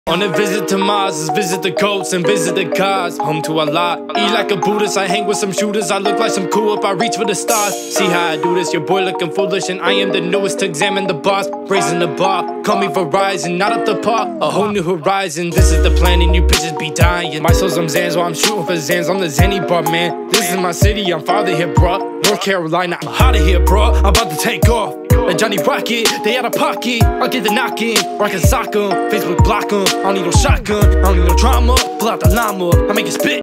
On a visit to Mars, let's visit the goats and visit the gods. Home to Allah, eat like a Buddhist. I hang with some shooters, I look like some cool up, I reach for the stars. See how I do this, your boy looking foolish, and I am the newest to examine the boss. Raising the bar, call me Verizon, not up the par, a whole new horizon. This is the plan and you bitches be dying. My soul's on Zans while I'm shooting for Zans on the Zanny bar, man. This is my city, I'm father here, bruh. North Carolina, I'm out of here, bruh. I'm about to take off. Like Johnny Rocket, they out of pocket. I'll get the knock in, or I can sock 'em. Facebook block 'em. I don't need no shotgun, I don't need no drama. Pull out the llama, I make it spit.